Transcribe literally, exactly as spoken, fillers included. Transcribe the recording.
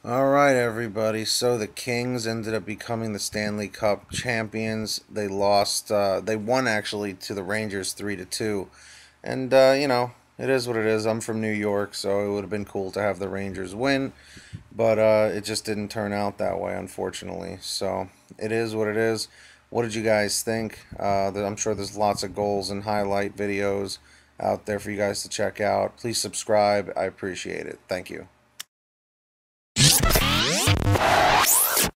All right, everybody. So the Kings ended up becoming the Stanley Cup champions. They lost. Uh, they won actually to the Rangers three to two, and uh, you know it is what it is. I'm from New York, so it would have been cool to have the Rangers win, but uh, it just didn't turn out that way, unfortunately. So it is what it is. What did you guys think? Uh, I'm sure there's lots of goals and highlight videos out there for you guys to check out. Please subscribe. I appreciate it. Thank you.